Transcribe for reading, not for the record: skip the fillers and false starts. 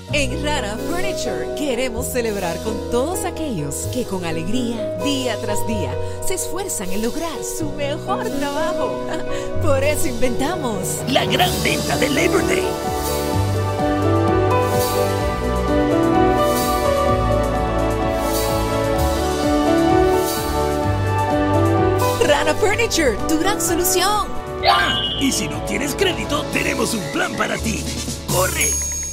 En Rana Furniture queremos celebrar con todos aquellos que con alegría, día tras día, se esfuerzan en lograr su mejor trabajo. Por eso inventamos la gran venta de Labor Day. Rana Furniture, tu gran solución. Y si no tienes crédito, tenemos un plan para ti. ¡Corre!